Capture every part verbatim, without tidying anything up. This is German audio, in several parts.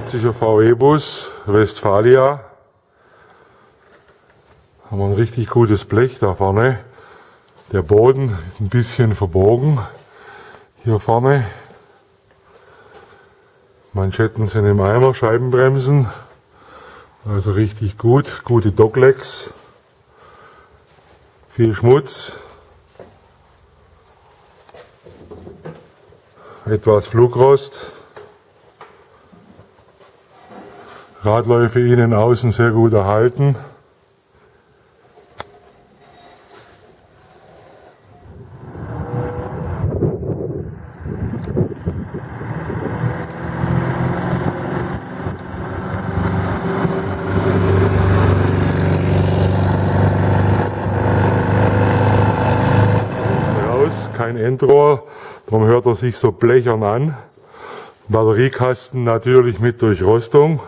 vierziger V W-Bus, Westfalia. Haben wir ein richtig gutes Blech da vorne. Der Boden ist ein bisschen verbogen. Hier vorne. Manschetten sind im Eimer, Scheibenbremsen. Also richtig gut. Gute Docklegs. Viel Schmutz. Etwas Flugrost. Radläufe innen, außen sehr gut erhalten. Kein Endrohr, darum hört er sich so blechern an. Batteriekasten natürlich mit Durchrostung.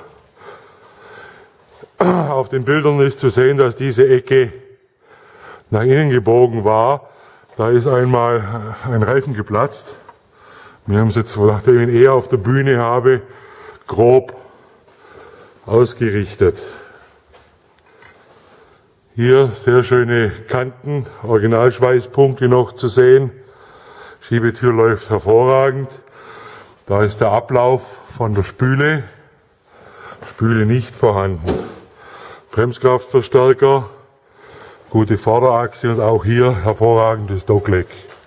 Auf den Bildern ist zu sehen, dass diese Ecke nach innen gebogen war. Da ist einmal ein Reifen geplatzt. Wir haben es jetzt, nachdem ich ihn eher auf der Bühne habe, grob ausgerichtet. Hier sehr schöne Kanten, Originalschweißpunkte noch zu sehen. Schiebetür läuft hervorragend. Da ist der Ablauf von der Spüle. Spüle nicht vorhanden. Bremskraftverstärker, gute Vorderachse und auch hier hervorragendes Dockleg.